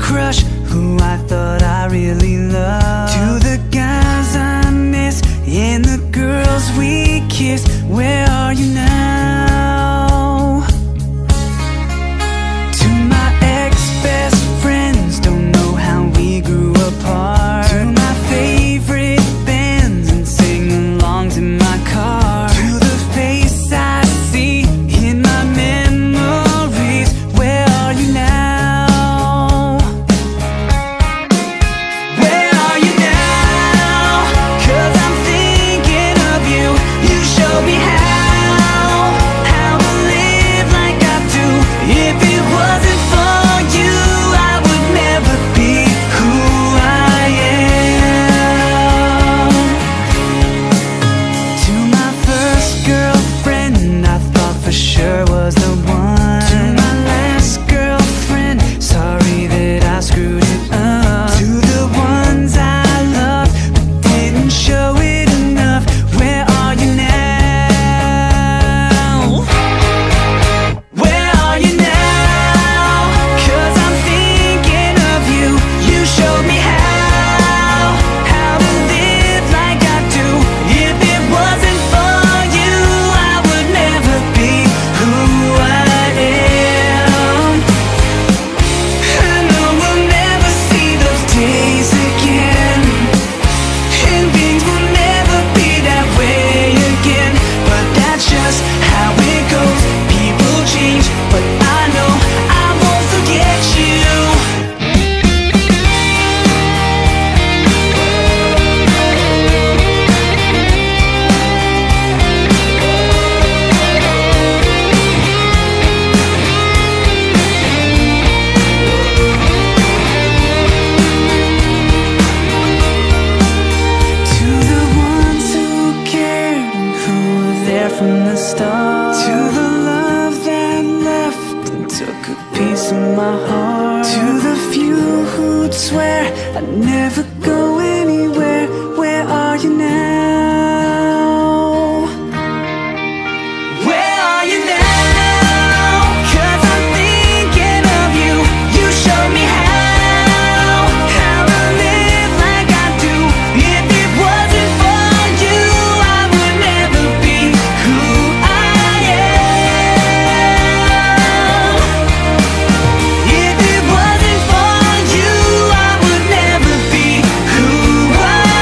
crush who I thought I really loved, to the guys I miss and the girls we kissed. Where are you now? To my ex-best friends, don't know how we grew apart. To my favorite bands and sing-alongs in my car. To the face I see in my memories. Where are you now? Where are you now? 'Cause I'm thinking of you. You showed me how to live like I do. If it wasn't for you, I would never be who I am. To my first girlfriend, I thought for sure was the one. To my last girlfriend, sorry that I screwed it up. To the ones I loved but didn't show it enough. Where are you now? Where are you now? 'Cause I'm thinking of you. You showed me how to live like I do. If it wasn't for you, I would never be who I am. I know we'll never see those days again, and things will never be that way again. But that's just how it goes. People change, but I know I won't forget you. To the ones who cared and who were there from the start. To the love that left and took a piece of my heart. To the few who'd swear I'd never go anywhere. Where are you now? Where are you now? 'Cause I'm thinking of you. You showed me how to live like I do. If it wasn't for you, I would never be who I am. If it wasn't for you, I would never be who I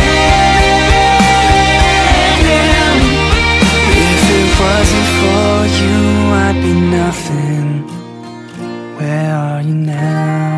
am. If it wasn't for you, I'd be nothing. Where are you now?